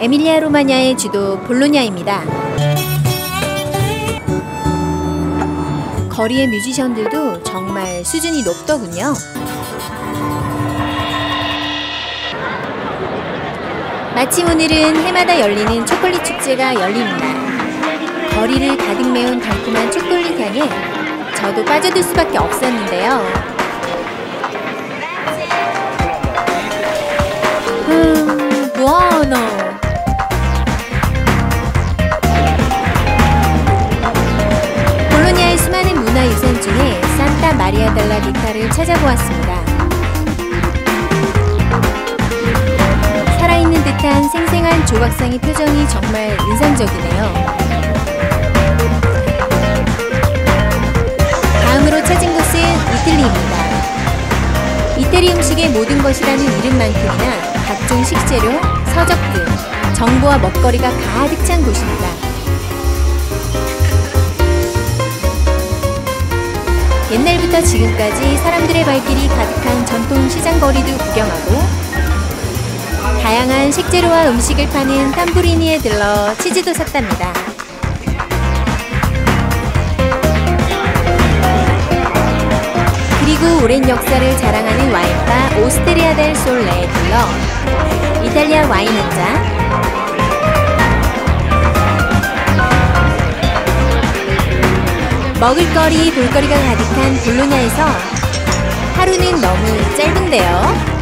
에밀리아 로마냐의 주도 볼로냐입니다. 거리의 뮤지션들도 정말 수준이 높더군요. 마침 오늘은 해마다 열리는 초콜릿 축제가 열립니다. 거리를 가득 메운 달콤한 초콜릿 향에 저도 빠져들 수밖에 없었는데요. buono. 볼로냐의 수많은 문화유산 중에 산타 마리아 델라 비타를 찾아보았습니다. 살아있는 듯한 생생한 조각상의 표정이 정말 인상적이네요. 다음으로 찾은 곳은 이틀리입니다. 이태리 음식의 모든 것이라는 이름만큼이나 각종 식재료, 서적 등 정보와 먹거리가 가득 찬 곳입니다. 옛날부터 지금까지 사람들의 발길이 가득한 전통 시장거리도 구경하고 다양한 식재료와 음식을 파는 탐부리니에 들러 치즈도 샀답니다. 그리고 오랜 역사를 자랑하는 와인바 오스테리아 델 솔레에 들러 이탈리아 와인 한 잔, 먹을거리, 볼거리가 가득한 볼로냐에서 하루는 너무 짧은데요.